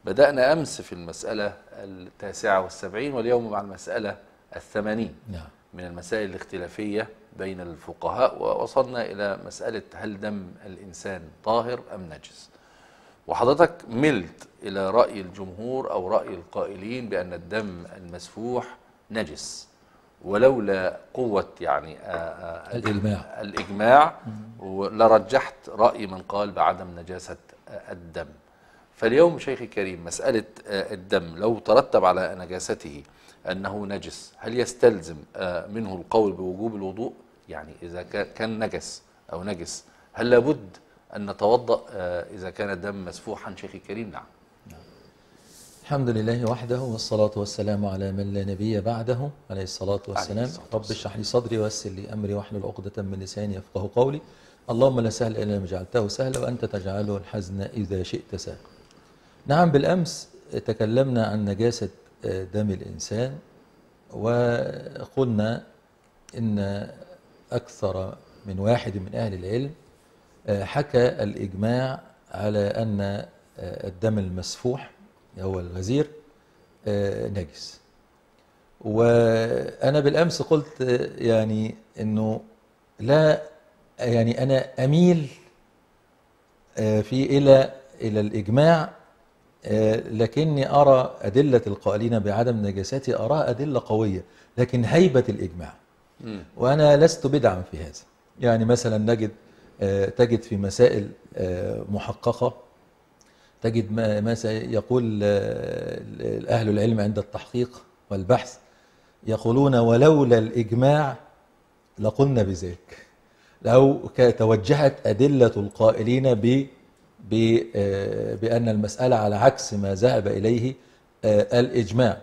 بدأنا أمس في المسألة 79 واليوم مع المسألة 80 نعم. من المسائل الاختلافية بين الفقهاء، ووصلنا إلى مسألة هل دم الإنسان طاهر أم نجس. وحضرتك ملت إلى رأي الجمهور أو رأي القائلين بأن الدم المسفوح نجس، ولولا قوة يعني الإجماع لرجحت رأي من قال بعدم نجاسة الدم. فاليوم شيخي الكريم مسألة الدم لو ترتب على نجاسته أنه نجس، هل يستلزم منه القول بوجوب الوضوء؟ يعني إذا كان نجس أو نجس هل لابد أن نتوضأ إذا كان الدم مسفوحا شيخي الكريم؟ نعم. الحمد لله وحده والصلاة والسلام على من لا نبي بعده عليه الصلاة والسلام. رب اشرح لي صدري ويسر لي أمري واحلل عقدة من لساني يفقهوا قولي. اللهم لا سهل إلا ما جعلته سهلا وأنت تجعله الحزن إذا شئت سهلا. نعم، بالأمس تكلمنا عن نجاسة دم الإنسان، وقلنا إن أكثر من واحد من أهل العلم حكى الإجماع على أن الدم المسفوح هو الغزير نجس. وأنا بالأمس قلت يعني أنه لا، يعني أنا أميل إلى الإجماع، لكني أرى أدلة القائلين بعدم نجاسته أراها أدلة قوية، لكن هيبة الإجماع، وأنا لست بدعا في هذا. يعني مثلا تجد في مسائل محققة، تجد ما يقول أهل العلم عند التحقيق والبحث يقولون ولولا الإجماع لقلنا بذلك، لو توجهت أدلة القائلين بأن المسألة على عكس ما ذهب إليه الإجماع.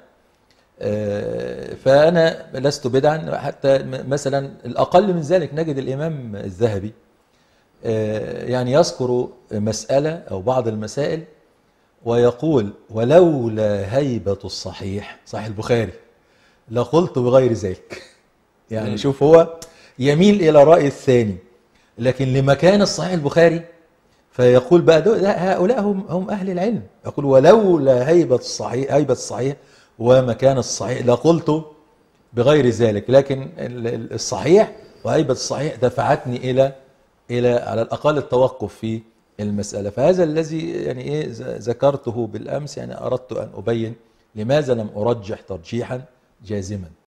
فأنا لست بدعا. حتى مثلا الأقل من ذلك نجد الإمام الذهبي يعني يذكر مسألة أو بعض المسائل ويقول ولولا هيبة الصحيح البخاري لقلت بغير ذلك. يعني شوف، هو يميل إلى الرأي الثاني، لكن لمكان الصحيح البخاري فيقول بقى هؤلاء هم أهل العلم، يقول ولولا هيبة الصحيح ومكان الصحيح لقلت بغير ذلك. لكن الصحيح وهيبة الصحيح دفعتني إلى على الأقل التوقف في المسألة. فهذا الذي يعني ذكرته بالأمس، يعني أردت أن أبين لماذا لم أرجح ترجيحا جازما.